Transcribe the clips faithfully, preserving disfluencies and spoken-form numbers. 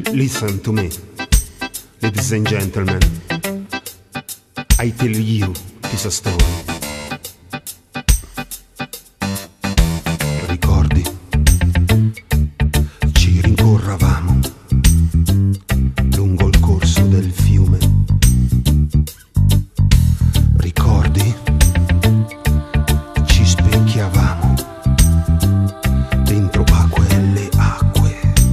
Listen to me, ladies and gentlemen. I tell you this story. Ricordi? Ci rincorravamo lungo il corso del fiume. Ricordi? Ci specchiavamo dentro a quelle acque.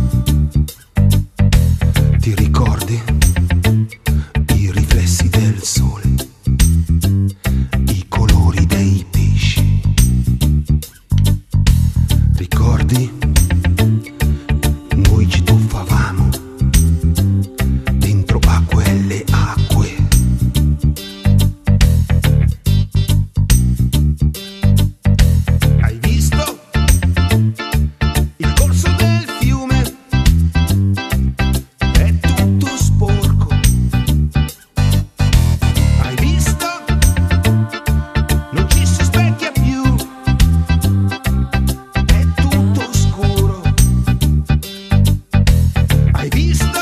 Ti ricordi? I riflessi del sole, i colori dei pesci. Ricordi? Noi ci tuffavamo dentro a quelle acque. Hai visto il corso del fiume? È tutto sporco. Hai visto? Non ci si specchia più. È tutto scuro. Hai visto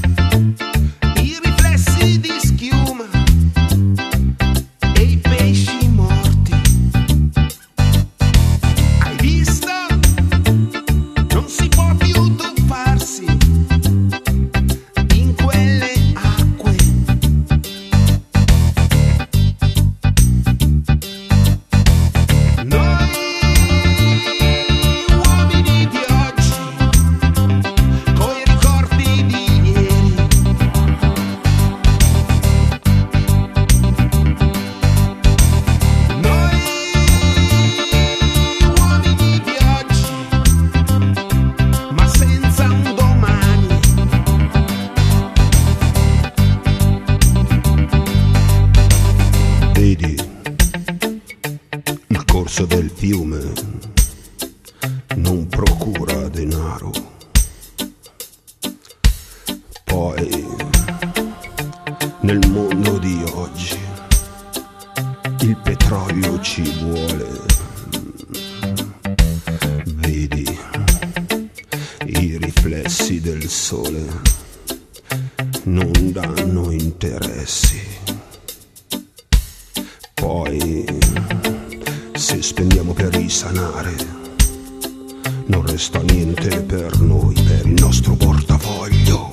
i riflessi di schiuma e i pesci morti. Hai visto? Non si può più tuffarsi in quelle acque. Noi uomini di oggi, coi ricordi di ieri. Noi uomini di oggi, ma senza un domani. Vedi, il corso del fiume non procura denaro. Poi, nel mondo di oggi, il petrolio ci vuole. Vedi, i riflessi del sole non danno interessi. Poi, se spendiamo per risanare, non resta niente per noi, per il nostro portafoglio.